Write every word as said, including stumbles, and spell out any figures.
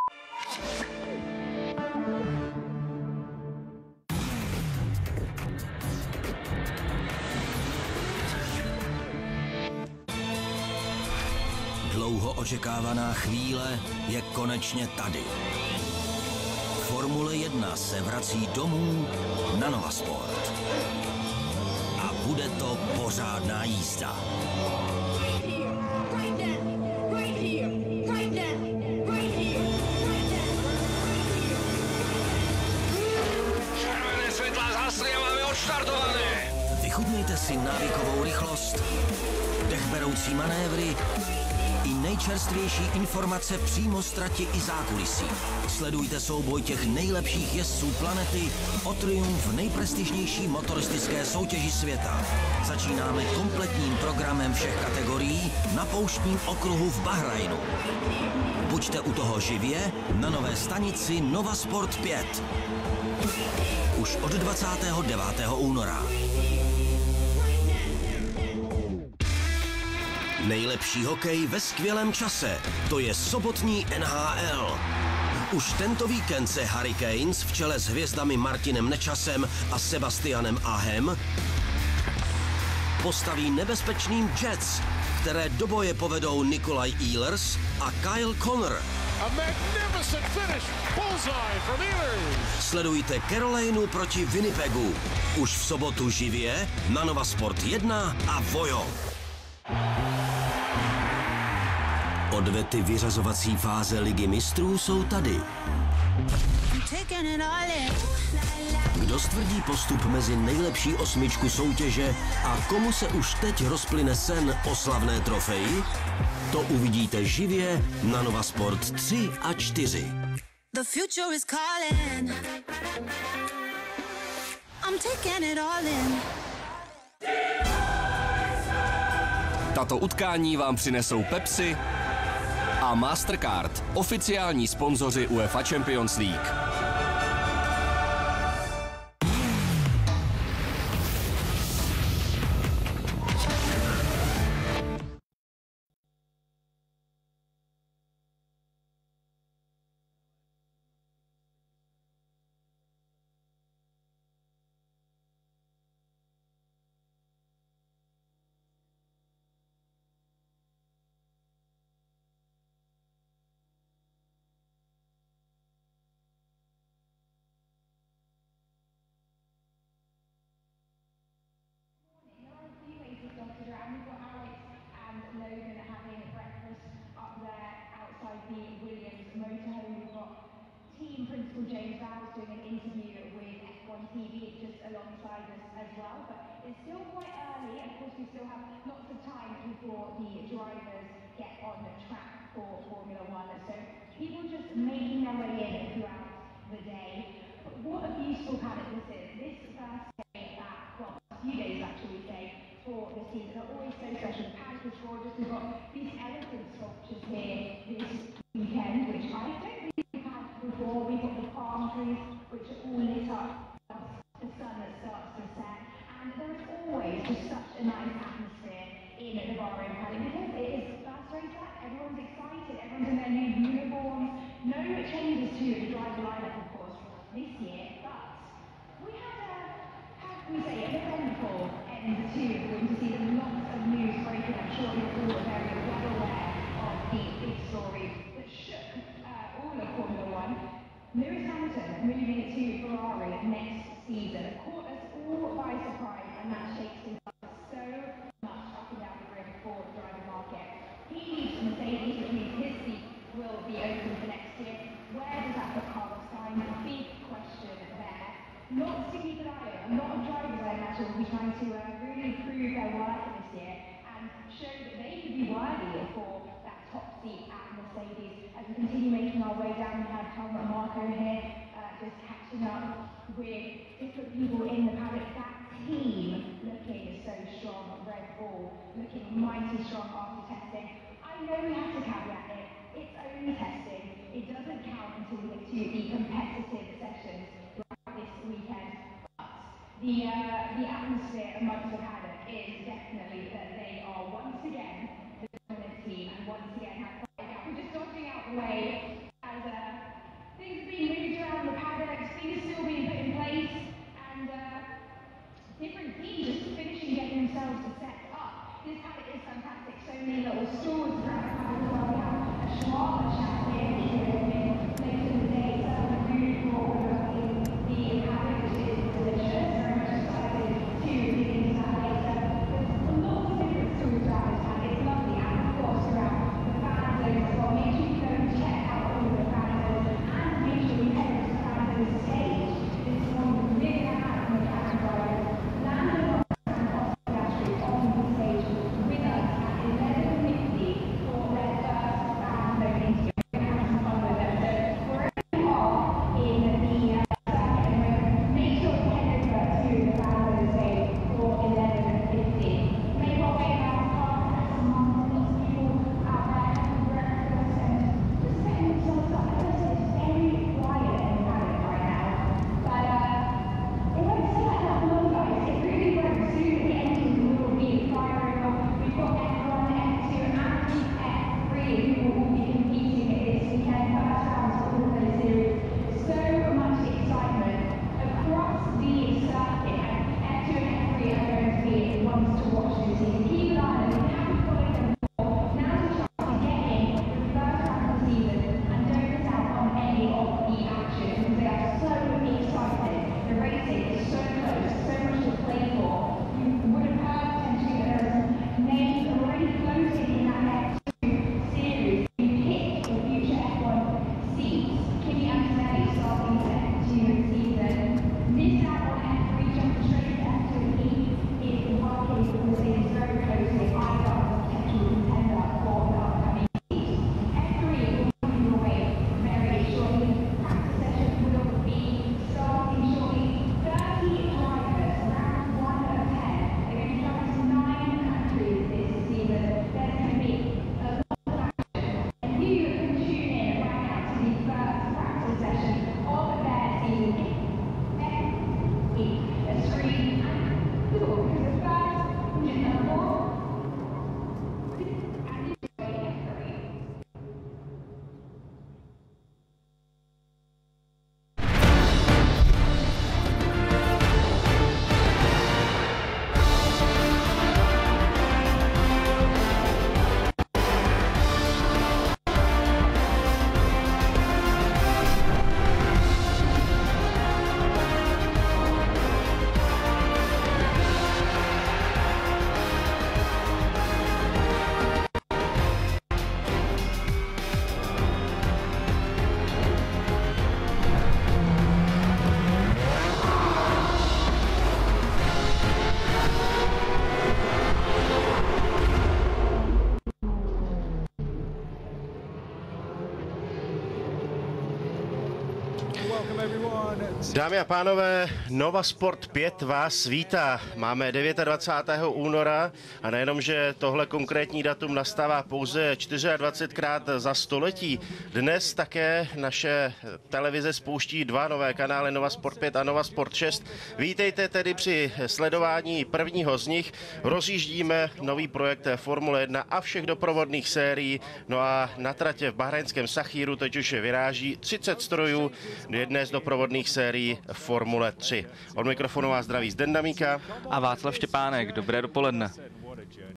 Dlouho očekávaná chvíle je konečně tady. Formule jedna se vrací domů na Nova Sport. A bude to pořádná jízda. Červené světla zhasly a máme odstartované. Vychutnejte si návykovou rychlost, dechberoucí manévry i nejčerstvější informace přímo z trati i zákulisí. Sledujte souboj těch nejlepších jezdců planety o triumf nejprestižnější motoristické soutěži světa. Začínáme kompletním programem všech kategorií na pouštním okruhu v Bahrajnu. Buďte u toho živě na nové stanici Nova Sport pět. Už od dvacátého devátého února. Nejlepší hokej ve skvělém čase, to je sobotní N H L. Už tento víkend se Hurricanes v čele s hvězdami Martinem Nečasem a Sebastianem Ahem postaví nebezpečným Jets, které do boje povedou Nikolaj Ehlers a Kyle Connor. Sledujte Carolinu proti Winnipegu. Už v sobotu živě na Nova Sport jedna a Vojo. Odvety vyřazovací fáze Ligy mistrů jsou tady. Kdo stvrdí postup mezi nejlepší osmičku soutěže a komu se už teď rozplyne sen o slavné trofeji? To uvidíte živě na Nova Sport tři a čtyři. The future is calling. I'm taking it all in. Tato utkání vám přinesou Pepsi a Mastercard, oficiální sponzoři UEFA Champions League. James Vowles doing an interview with F one T V just alongside us as well, but it's still quite early. Of course, we still have lots of time before the drivers get on the track for Formula One, so people just making their way in throughout the day. But what a beautiful paddock this is. This first day back, well, a few days actually, say, for the season are always so special. The paddock is gorgeous. We've got these elephant sculptures here this weekend, which I don't really before. We've got the palm trees which are all lit up, the sun that starts to set, and there is always just such a nice atmosphere in the Bahrain paddock because it is first race back, everyone's excited, everyone's in their new uniforms, no changes to the driver lineup of course this year, but we had a, how can we say, an eventful end to the winter season, lots of news breaking. I'm sure you're all very well aware of the big story that shook uh, all of Formula One. Lewis Hamilton moving to Ferrari next season caught us all by surprise, and that shakes things up so much up and down the grid for the driver market. He leaves Mercedes, which means his seat will be open for next year. Where does that put Carlos Sainz? Big question there. Lots to keep an eye on. A lot of drivers, I imagine, will be trying to uh, really prove their worth this year and show that they could be worthy for that top seat at Mercedes. As we continue making our way down, we have Helmut Marko here, uh, just catching up with different people in the paddock. That team looking so strong, Red Bull looking mighty strong after testing. I know we have to caveat it, it's only testing. It doesn't count until we get to the competitive sessions this weekend. But the, uh, the atmosphere amongst the paddock is definitely that they are once again the dominant team and once again have way as uh, Dámy a pánové, Nova Sport pět vás vítá. Máme dvacátého devátého února a nejenom, že tohle konkrétní datum nastává pouze dvacetčtyřikrát za století. Dnes také naše televize spouští dva nové kanály, Nova Sport pět a Nova Sport šest. Vítejte tedy při sledování prvního z nich. Rozjíždíme nový projekt Formule jedna a všech doprovodných sérií. No a na tratě v bahrajnském Sachíru teď už vyráží třicet strojů jedné z doprovodných sérií Formule tři. Od mikrofonu vás zdraví Zden Damíka a Václav Štěpánek. Dobré dopoledne.